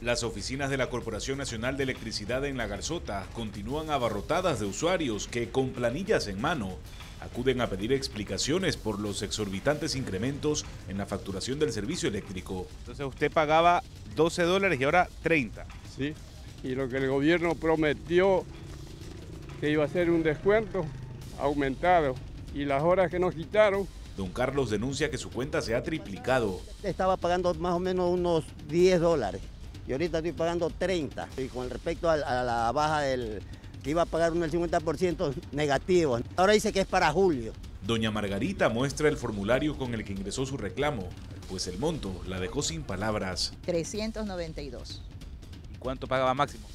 Las oficinas de la Corporación Nacional de Electricidad en La Garzota continúan abarrotadas de usuarios que, con planillas en mano, acuden a pedir explicaciones por los exorbitantes incrementos en la facturación del servicio eléctrico. Entonces usted pagaba $12 y ahora 30. Sí, y lo que el gobierno prometió que iba a ser un descuento aumentado y las horas que nos quitaron. Don Carlos denuncia que su cuenta se ha triplicado. Estaba pagando más o menos unos $10 y ahorita estoy pagando 30. Y con respecto a la baja del que iba a pagar el 50% negativo, ahora dice que es para julio. Doña Margarita muestra el formulario con el que ingresó su reclamo, pues el monto la dejó sin palabras. 392. ¿Y cuánto pagaba máximo?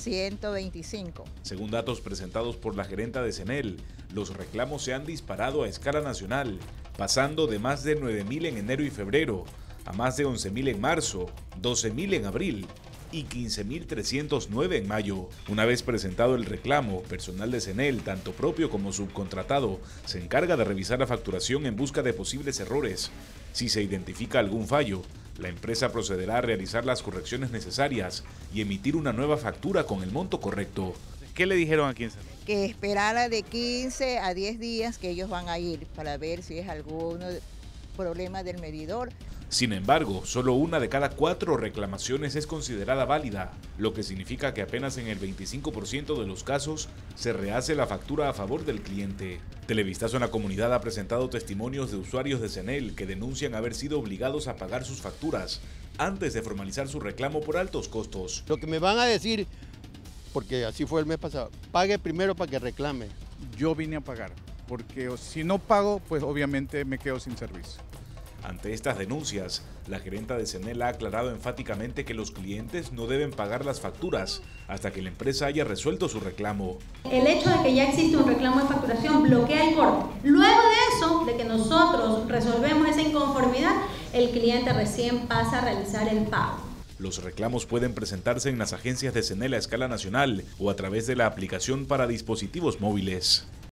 125. Según datos presentados por la gerenta de CENEL, los reclamos se han disparado a escala nacional, pasando de más de 9.000 en enero y febrero, a más de 11.000 en marzo, 12.000 en abril y 15.309 en mayo. Una vez presentado el reclamo, personal de CENEL, tanto propio como subcontratado, se encarga de revisar la facturación en busca de posibles errores. Si se identifica algún fallo, la empresa procederá a realizar las correcciones necesarias y emitir una nueva factura con el monto correcto. ¿Qué le dijeron aquí en CENEL? Que esperara de 15 a 10 días que ellos van a ir para ver si es algún problema del medidor. Sin embargo, solo una de cada 4 reclamaciones es considerada válida, lo que significa que apenas en el 25% de los casos se rehace la factura a favor del cliente. Televistazo en la Comunidad ha presentado testimonios de usuarios de CENEL que denuncian haber sido obligados a pagar sus facturas antes de formalizar su reclamo por altos costos. Lo que me van a decir, porque así fue el mes pasado, pague primero para que reclame. Yo vine a pagar, porque si no pago, pues obviamente me quedo sin servicio. Ante estas denuncias, la gerenta de CENEL ha aclarado enfáticamente que los clientes no deben pagar las facturas hasta que la empresa haya resuelto su reclamo. El hecho de que ya existe un reclamo de facturación bloquea el corte. Luego de eso, de que nosotros resolvemos esa inconformidad, el cliente recién pasa a realizar el pago. Los reclamos pueden presentarse en las agencias de CENEL a escala nacional o a través de la aplicación para dispositivos móviles.